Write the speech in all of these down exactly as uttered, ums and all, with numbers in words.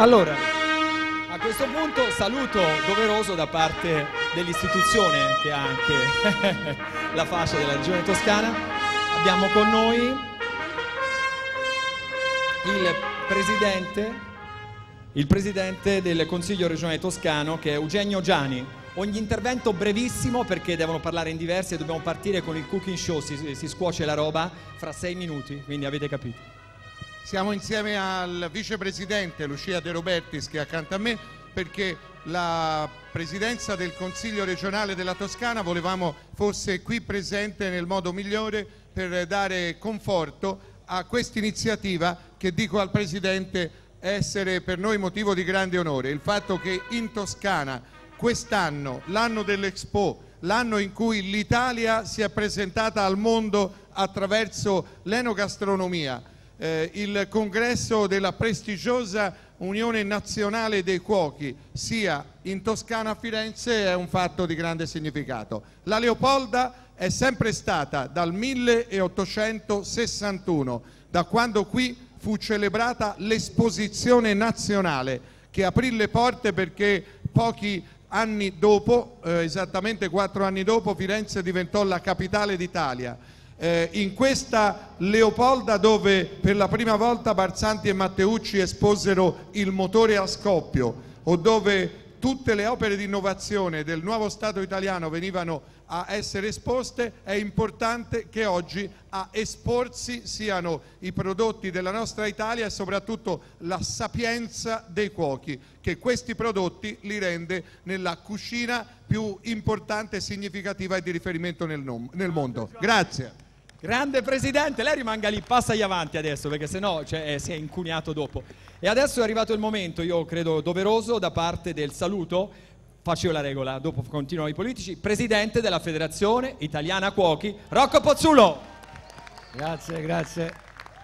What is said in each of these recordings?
Allora, a questo punto saluto doveroso da parte dell'istituzione che ha anche la fascia della Regione Toscana. Abbiamo con noi il presidente, il presidente del Consiglio regionale toscano, che è Eugenio Giani. Ogni intervento brevissimo perché devono parlare in diversi e dobbiamo partire con il cooking show, si, si scuoce la roba fra sei minuti, quindi avete capito. Siamo insieme al vicepresidente Lucia De Robertis che è accanto a me, perché la presidenza del Consiglio regionale della Toscana volevamo fosse qui presente nel modo migliore per dare conforto a questa iniziativa che, dico al presidente, essere per noi motivo di grande onore. Il fatto che in Toscana quest'anno, l'anno dell'Expo, l'anno in cui l'Italia si è presentata al mondo attraverso l'enogastronomia, eh, il congresso della prestigiosa Unione Nazionale dei Cuochi sia in Toscana a Firenze, è un fatto di grande significato. La Leopolda è sempre stata dal milleottocentosessantuno, da quando qui fu celebrata l'esposizione nazionale che aprì le porte, perché pochi anni dopo, eh, esattamente quattro anni dopo, Firenze diventò la capitale d'Italia. Eh, in questa Leopolda, dove per la prima volta Barzanti e Matteucci esposero il motore a scoppio, o dove tutte le opere di innovazione del nuovo Stato italiano venivano a essere esposte, è importante che oggi a esporsi siano i prodotti della nostra Italia e soprattutto la sapienza dei cuochi, che questi prodotti li rende nella cucina più importante, significativa e di riferimento nel, nel mondo. Grazie. Grande Presidente, lei rimanga lì, passagli avanti adesso, perché sennò cioè, eh, si è incugnato dopo. E adesso è arrivato il momento, io credo doveroso, da parte del saluto, faccio io la regola, dopo continuano i politici, Presidente della Federazione Italiana Cuochi, Rocco Pozzulo. Grazie, grazie.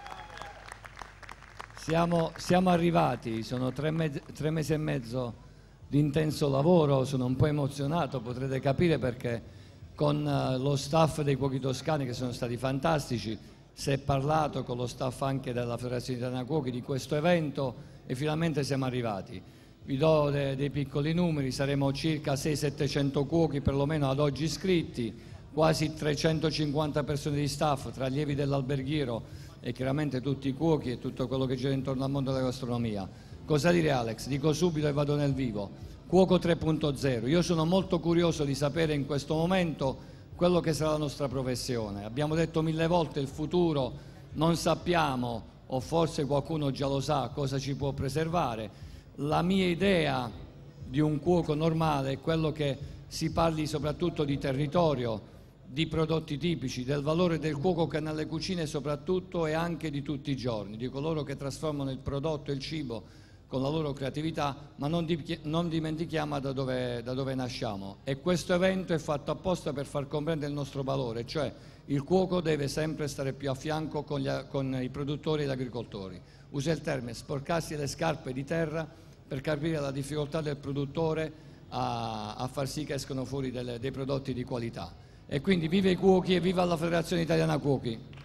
Siamo, siamo arrivati, sono tre, me tre mesi e mezzo di intenso lavoro, sono un po' emozionato, potrete capire perché con lo staff dei Cuochi Toscani, che sono stati fantastici, si è parlato con lo staff anche della Federazione Italiana Cuochi di questo evento e finalmente siamo arrivati. Vi do de dei piccoli numeri, saremo circa seicento settecento cuochi perlomeno ad oggi iscritti, quasi trecentocinquanta persone di staff tra allievi dell'alberghiero e chiaramente tutti i cuochi e tutto quello che gira intorno al mondo della gastronomia. Cosa dire, Alex? Dico subito e vado nel vivo. Cuoco tre punto zero. Io sono molto curioso di sapere in questo momento quello che sarà la nostra professione. Abbiamo detto mille volte il futuro, non sappiamo, o forse qualcuno già lo sa, cosa ci può preservare. La mia idea di un cuoco normale è quello che si parli soprattutto di territorio, di prodotti tipici, del valore del cuoco che nelle cucine soprattutto e anche di tutti i giorni, di coloro che trasformano il prodotto e il cibo con la loro creatività, ma non, di, non dimentichiamo da dove, da dove nasciamo. E questo evento è fatto apposta per far comprendere il nostro valore, cioè il cuoco deve sempre stare più a fianco con, gli, con i produttori e gli agricoltori. Usa il termine sporcarsi le scarpe di terra per capire la difficoltà del produttore a, a far sì che escano fuori delle, dei prodotti di qualità. E quindi viva i cuochi e viva la Federazione Italiana Cuochi!